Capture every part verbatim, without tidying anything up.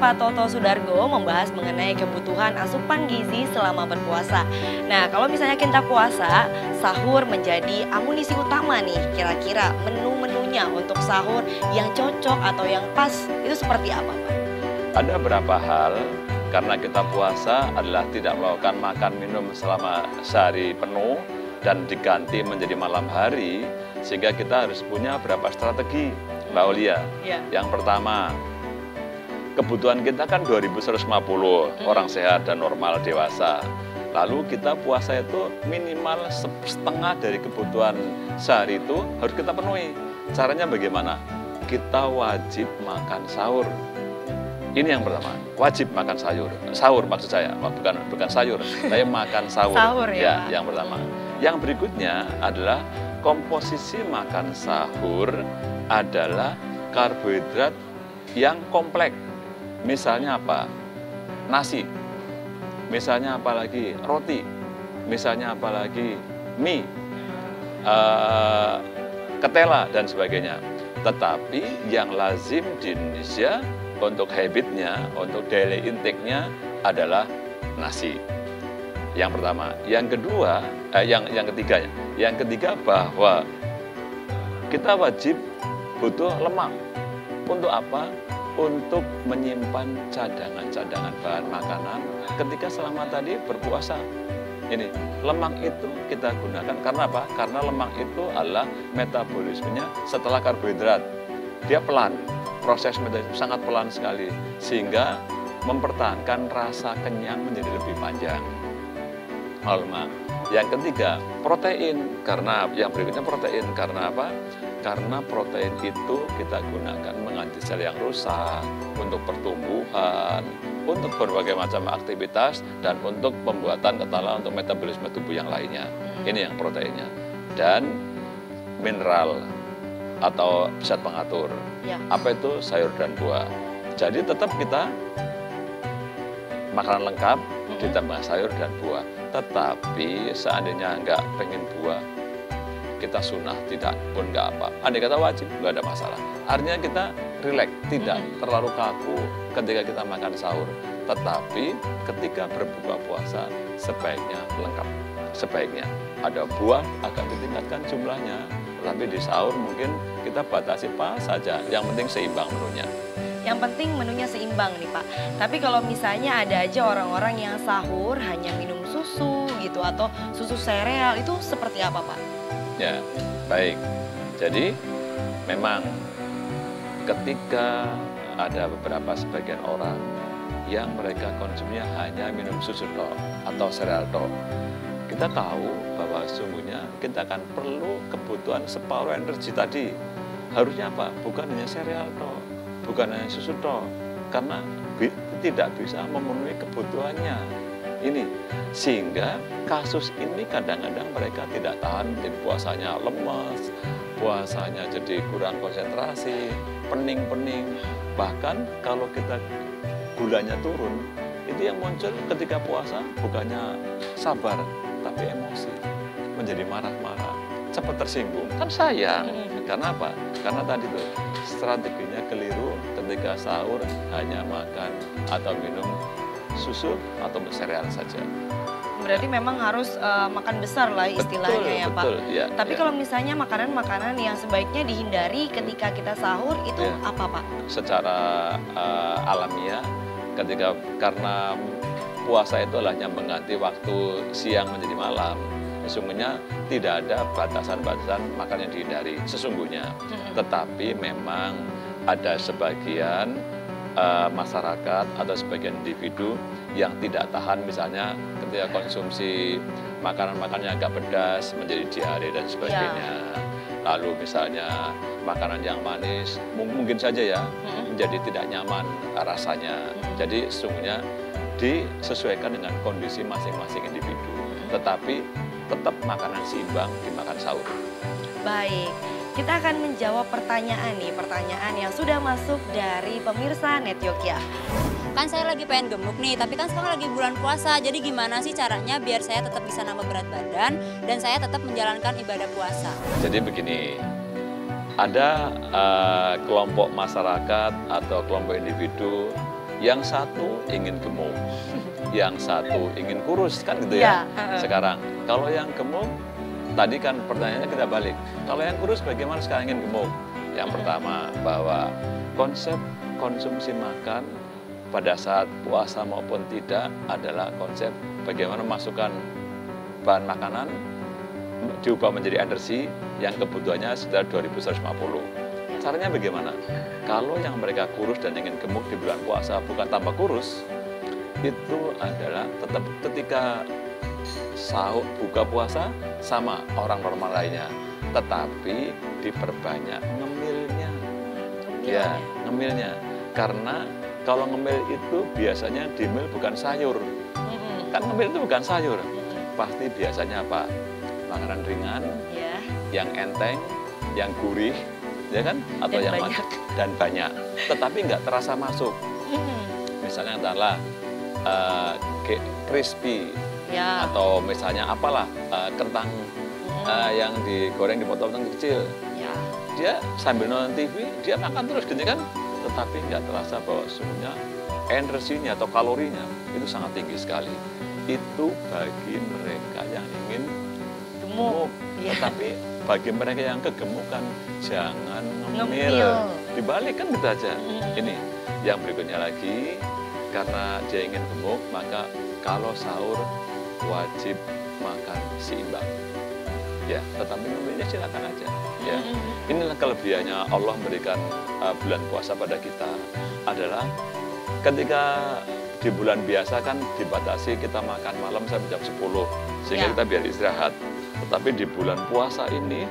Pak Toto Sudargo membahas mengenai kebutuhan asupan gizi selama berpuasa. Nah, kalau misalnya kita puasa, sahur menjadi amunisi utama nih. Kira-kira menu-menunya untuk sahur yang cocok atau yang pas itu seperti apa, Pak? Ada beberapa hal, karena kita puasa adalah tidak melakukan makan minum selama sehari penuh dan diganti menjadi malam hari, sehingga kita harus punya beberapa strategi, Mbak Olia. Ya. Yang pertama, kebutuhan kita kan dua ribu seratus lima puluh hmm. orang sehat dan normal dewasa. Lalu kita puasa itu minimal setengah dari kebutuhan sehari itu harus kita penuhi. Caranya bagaimana? Kita wajib makan sahur. Ini yang pertama, wajib makan sayur. Sahur maksud saya, bukan bukan sayur, tapi makan sahur. Sahur ya, ya yang pertama. Yang berikutnya adalah komposisi makan sahur adalah karbohidrat yang kompleks. Misalnya apa? Nasi. Misalnya apalagi roti. Misalnya apalagi mie, uh, ketela dan sebagainya. Tetapi yang lazim di Indonesia untuk habitnya, untuk daily intake-nya adalah nasi. Yang pertama, yang kedua, eh, yang yang ketiga, yang ketiga bahwa kita wajib butuh lemak. Untuk apa? Untuk menyimpan cadangan-cadangan bahan makanan ketika selama tadi berpuasa. Ini lemak itu kita gunakan karena apa? Karena lemak itu adalah metabolismenya setelah karbohidrat. Dia pelan, proses metabolisme sangat pelan sekali, sehingga mempertahankan rasa kenyang menjadi lebih panjang. Lemak. Yang ketiga, protein. Karena yang berikutnya protein. Karena apa? Karena protein itu kita gunakan mengganti sel yang rusak, untuk pertumbuhan, untuk berbagai macam aktivitas, dan untuk pembuatan katakanlah untuk metabolisme tubuh yang lainnya. Ini yang proteinnya. Dan mineral atau zat pengatur. Ya. Apa itu? Sayur dan buah. Jadi tetap kita makanan lengkap ditambah sayur dan buah. Tetapi seandainya nggak pengen buah, kita sunnah tidak pun nggak apa. Andai kata wajib, nggak ada masalah. Artinya kita rileks, tidak terlalu kaku ketika kita makan sahur. Tetapi ketika berbuka puasa, sebaiknya lengkap. Sebaiknya ada buah agak ditingkatkan jumlahnya. Tapi di sahur mungkin kita batasi pas saja. Yang penting seimbang menunya. Yang penting menunya seimbang nih Pak. Tapi kalau misalnya ada aja orang-orang yang sahur hanya minum susu gitu atau susu sereal, itu seperti apa Pak? Ya, baik. Jadi memang ketika ada beberapa sebagian orang yang mereka konsumsinya hanya minum susu tok atau sereal tok, kita tahu bahwa sesungguhnya kita akan perlu kebutuhan separuh energi tadi. Harusnya apa? Bukan hanya sereal tok, bukan hanya susu tok, karena bi tidak bisa memenuhi kebutuhannya. Ini sehingga kasus ini kadang-kadang mereka tidak tahan, jadi puasanya lemas, puasanya jadi kurang konsentrasi, pening-pening. Bahkan kalau kita gulanya turun, itu yang muncul ketika puasa bukannya sabar, tapi emosi, menjadi marah-marah, cepat tersinggung. Kan sayang. Karena apa? Karena tadi tuh strateginya keliru ketika sahur hanya makan atau minum susu atau sereal saja. Berarti memang harus uh, makan besar lah istilahnya betul, ya Pak. Betul, ya, Tapi ya. kalau misalnya makanan-makanan yang sebaiknya dihindari ketika kita sahur itu ya. Apa Pak? Secara uh, alamiah ketika karena puasa itu hanya mengganti waktu siang menjadi malam. Sesungguhnya tidak ada batasan-batasan makan yang dihindari sesungguhnya. Hmm. Tetapi memang ada sebagian uh, masyarakat atau sebagian individu yang tidak tahan misalnya ketika konsumsi makanan-makanan yang agak pedas menjadi diare dan sebagainya. Ya. Lalu misalnya makanan yang manis mungkin saja ya hmm. menjadi tidak nyaman rasanya. Hmm. Jadi sesungguhnya disesuaikan dengan kondisi masing-masing individu. Hmm. Tetapi tetap makanan seimbang dimakan sahur. Baik, kita akan menjawab pertanyaan nih, pertanyaan yang sudah masuk dari pemirsa Net Yogya. Kan saya lagi pengen gemuk nih, tapi kan sekarang lagi bulan puasa, jadi gimana sih caranya biar saya tetap bisa nambah berat badan dan saya tetap menjalankan ibadah puasa? Jadi begini, ada uh, kelompok masyarakat atau kelompok individu Yang satu ingin gemuk, yang satu ingin kurus, kan gitu ya. Iya. Sekarang, kalau yang gemuk, tadi kan pertanyaannya kita balik. Kalau yang kurus bagaimana sekarang ingin gemuk? Yang pertama, bahwa konsep konsumsi makan pada saat puasa maupun tidak adalah konsep bagaimana masukkan bahan makanan diubah menjadi energi yang kebutuhannya sekitar dua ribu seratus lima puluh. Caranya bagaimana? Kalau yang mereka kurus dan ingin gemuk di bulan puasa bukan tambah kurus, itu adalah tetap ketika sahur buka puasa sama orang normal lainnya, tetapi diperbanyak ngemilnya. Ya, ngemilnya. Karena kalau ngemil itu biasanya dimil bukan sayur. Kan ngemil itu bukan sayur. Pasti biasanya apa? Makanan ringan, Ya. yang enteng, yang gurih, ya kan? Atau Dan yang banyak. mat- dan banyak. Tetapi nggak terasa masuk. Misalnya adalah uh, crispy Ya. atau misalnya apalah uh, kentang uh, yang digoreng dipotong-potong kecil. Ya. Dia sambil nonton T V, dia makan terus gitu kan? Tetapi nggak terasa bahwa sesungguhnya energinya atau kalorinya itu sangat tinggi sekali. Itu bagi mereka yang ingin gemuk. Iya. Tetapi bagi mereka yang kegemukan, jangan ngemil. Ngemil. Dibalik kan gitu aja. Mm. Ini yang berikutnya lagi, karena dia ingin gemuk, maka kalau sahur wajib makan seimbang. Ya, tetapi ngemilnya silakan aja. Ya, inilah kelebihannya Allah memberikan uh, bulan puasa pada kita adalah ketika di bulan biasa kan dibatasi kita makan malam sampai jam sepuluh sehingga Ya. kita biar istirahat. Tetapi di bulan puasa ini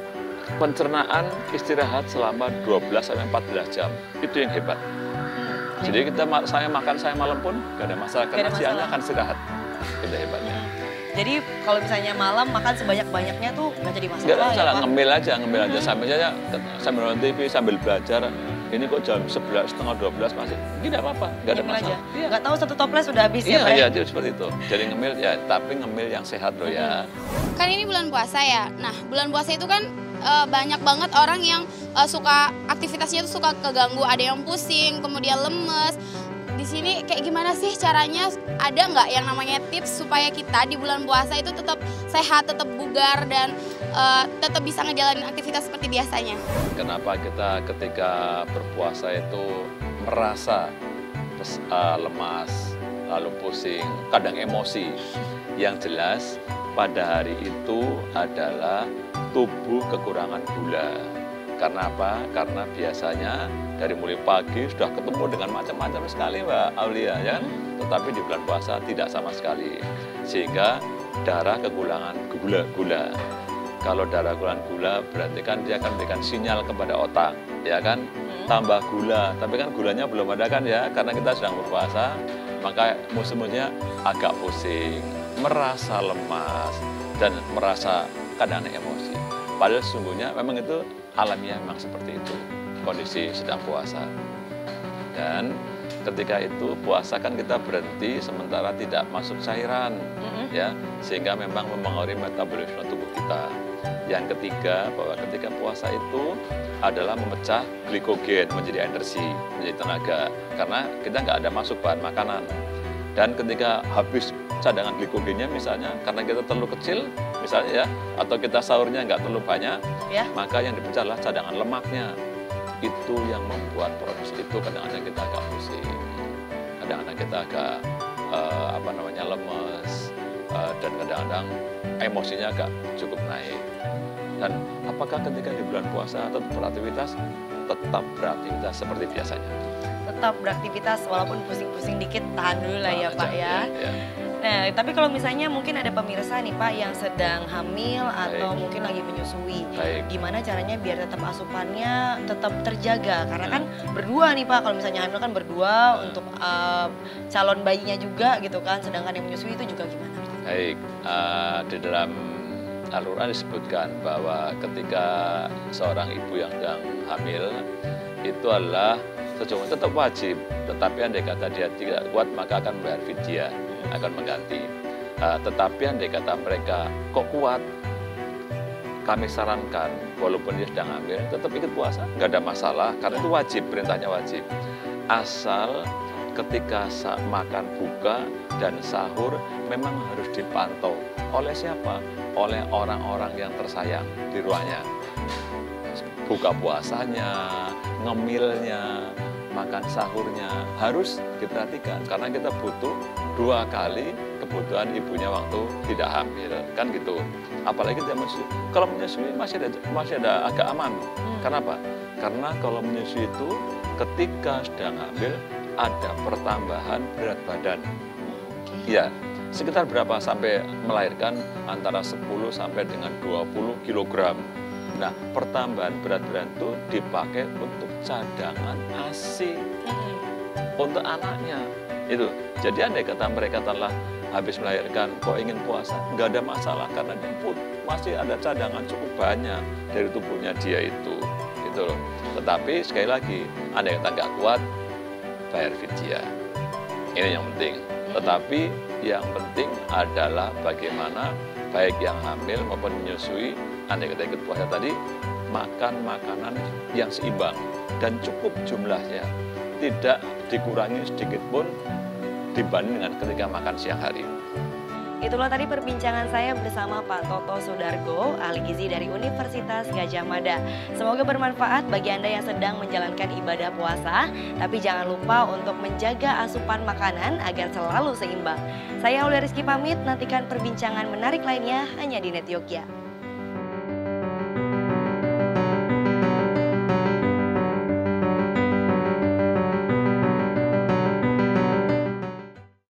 pencernaan istirahat selama dua belas sampai empat belas jam. Itu yang hebat. Jadi kita saya makan saya malam pun gak ada masalah karena Gak ada siangnya masalah. akan istirahat. Itu hebatnya. Jadi kalau misalnya malam makan sebanyak-banyaknya tuh nggak jadi masalah. Nggak ada ya, masalah, Pak? ngemil aja, ngemil aja. Sambil aja, sambil nonton T V, sambil belajar. Ini kok jam sebelas, setengah dua belas masih. Tidak apa-apa, nggak ada Ngemil aja. masalah. Iya, Nggak tahu satu toples udah habis iya, ya, Pak? iya, itu seperti itu. Jadi ngemil ya, tapi ngemil yang sehat loh ya. Kan ini bulan puasa ya. Nah, bulan puasa itu kan eh, banyak banget orang yang eh, suka aktivitasnya tuh suka keganggu. Ada yang pusing, kemudian lemes. Di sini kayak gimana sih caranya? Ada nggak yang namanya tips supaya kita di bulan puasa itu tetap sehat, tetap bugar dan eh, tetap bisa ngejalanin aktivitas seperti biasanya? Kenapa kita ketika berpuasa itu merasa pes- eh, lemas, lalu pusing, kadang emosi. Yang jelas pada hari itu adalah tubuh kekurangan gula. Karena apa? Karena biasanya dari mulai pagi sudah ketemu dengan macam-macam sekali Mbak Aulia, ya kan? Tetapi di bulan puasa tidak sama sekali. Sehingga darah kekurangan gula-gula. Kalau darah kekurangan gula berarti kan dia akan memberikan sinyal kepada otak, ya kan? Tambah gula, tapi kan gulanya belum ada kan ya? Karena kita sedang berpuasa, maka musim-musimnya agak pusing, merasa lemas, dan merasa kadang emosi. Padahal sesungguhnya memang itu alamiah memang seperti itu, kondisi sedang puasa. Dan ketika itu puasa kan kita berhenti sementara tidak masuk cairan, ya, sehingga memang mempengaruhi metabolisme tubuh kita. Yang ketiga, bahwa ketika puasa itu adalah memecah glikogen menjadi energi, menjadi tenaga, karena kita nggak ada masuk bahan makanan. Dan ketika habis cadangan glikogennya misalnya, karena kita terlalu kecil, misalnya ya, atau kita sahurnya nggak terlalu banyak, Ya. maka yang dipecah adalah cadangan lemaknya. Itu yang membuat proses itu kadang-kadang kita agak pusing, kadang-kadang kita agak eh, apa namanya lemes, eh, dan kadang-kadang emosinya agak cukup naik. Dan apakah ketika di bulan puasa tetap beraktivitas? Tetap beraktivitas seperti biasanya. Tetap beraktivitas walaupun pusing-pusing dikit, tahan dulu lah ya, Tahan Pak aja, ya. ya. Nah, tapi kalau misalnya mungkin ada pemirsa nih Pak yang sedang hamil atau Baik. mungkin lagi menyusui. Baik. Gimana caranya biar tetap asupannya tetap terjaga? Karena Hmm. kan berdua nih Pak, kalau misalnya hamil kan berdua Hmm. untuk uh, calon bayinya juga gitu kan. Sedangkan yang menyusui itu juga gimana Pak? Baik, eh, di dalam Al-Quran disebutkan bahwa ketika seorang ibu yang sedang hamil itu adalah sejauh tetap wajib, tetapi andai kata dia tidak kuat maka akan membayar fidyah, akan mengganti. Uh, tetapi andai kata mereka kok kuat, kami sarankan walaupun dia sedang hamil tetap ikut puasa, nggak ada masalah karena itu wajib, perintahnya wajib. Asal ketika makan buka dan sahur memang harus dipantau. Oleh siapa? Oleh orang-orang yang tersayang di rumahnya. Buka puasanya, ngemilnya, makan sahurnya harus diperhatikan. Karena kita butuh dua kali kebutuhan ibunya waktu tidak hamil. Kan gitu. Apalagi dia menyusui. Kalau menyusui masih ada, masih ada agak aman. Hmm. Kenapa? Karena kalau menyusui itu ketika sedang hamil ada pertambahan berat badan. Iya, sekitar berapa sampai melahirkan antara sepuluh sampai dengan dua puluh kilogram. Nah, pertambahan berat badan itu dipakai untuk cadangan A S I untuk anaknya. Itu. Jadi andai kata mereka telah habis melahirkan kok ingin puasa, nggak ada masalah karena dia pun masih ada cadangan cukup banyak dari tubuhnya dia itu. Gitu loh. Tetapi sekali lagi, andai kata nggak kuat, bayar fidyah. Ini yang penting. Tetapi yang penting adalah bagaimana baik yang hamil maupun menyusui, andai kata ikut puasa tadi, makan makanan yang seimbang dan cukup jumlahnya. Tidak dikurangi sedikit pun dibanding dengan ketika makan siang hari. Itulah tadi perbincangan saya bersama Pak Toto Sudargo, ahli gizi dari Universitas Gadjah Mada. Semoga bermanfaat bagi Anda yang sedang menjalankan ibadah puasa, tapi jangan lupa untuk menjaga asupan makanan agar selalu seimbang. Saya Aulia Rizky pamit, nantikan perbincangan menarik lainnya hanya di Net Yogya.